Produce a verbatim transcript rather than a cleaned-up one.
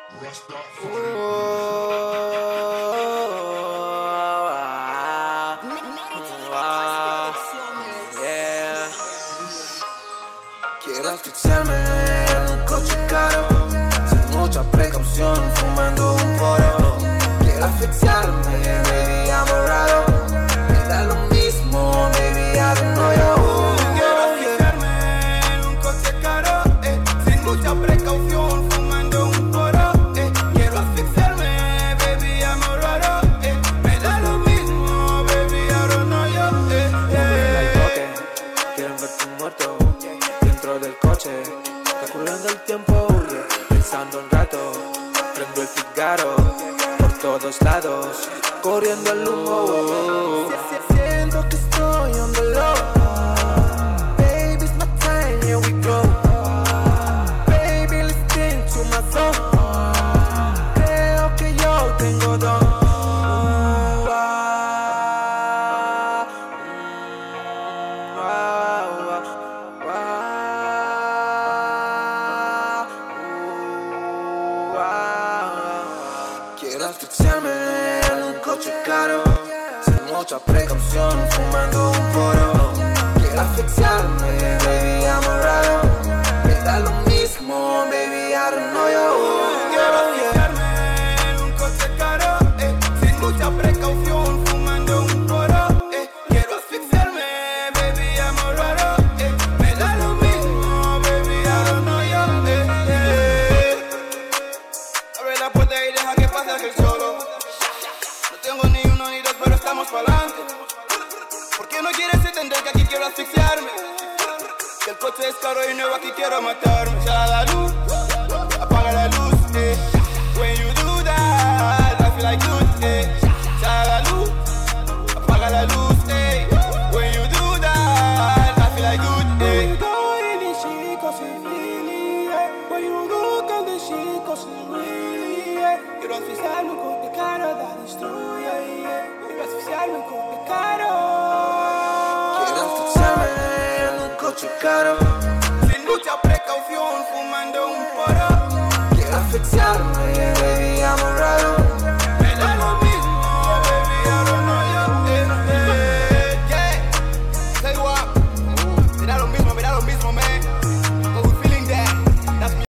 Yeah. Quiero asfixiarme en un coche caro, sin mucha precaución, fumando un poro. Quiero asfixiarme, baby, amorrado. Me da lo mismo, baby, I don't know you. Quiero asfixiarme en un coche caro, eh, sin mucha precaución, fumando un poro. Eh. Quiero asfixiarme, baby, amorrado. Eh. Me da lo mismo, baby, I don't know you. Eh, eh. Quieren verte muerto dentro del coche. Está corriendo el tiempo, yeah. Pensando un rato. Prendo el cigarro por todos lados, corriendo el humo. Siento que estoy on the low. Baby, it's my time, here we go. Baby, listen to my song. Creo que yo tengo don. Uh, ah, mm, ah, ah, ah, uh, ah. Quiero asfixiarme en un coche caro, sin mucha precaución, fumando un poro. Quiero asfixiarme, baby, amorrado. Me da lo mismo, baby, I don't know you. Quiero asfixiarme en un coche caro, eh, sin mucha precaución, fumando un poro. Eh. Quiero asfixiarme, baby, amorrado. Eh. Me da lo mismo, baby, I don't know you. Eh, eh. Abre la puerta y deja que pase aquel solo. No tengo ni uno ni dos, pero estamos pa'lante. ¿Por qué no quieres entender que aquí quiero asfixiarme? Que el coche es caro y nuevo, aquí quiero matarme. Ya la luz, apaga la luz, eh. When you do that, I feel like good, eh. Ya la luz, apaga la luz, eh. When you do that, I feel like good, eh. When you go in the chico, c'est fini, eh. When you look at the chico, c'est really, eh. Quiero asfixiarme con te caro, da destruye, eh. Quiero asfixiarme con te caro. Quiero asfixiarme en un coche caro, Sin mucha precaución, fumando un poro. quiero asfixiarme, baby, amorrado.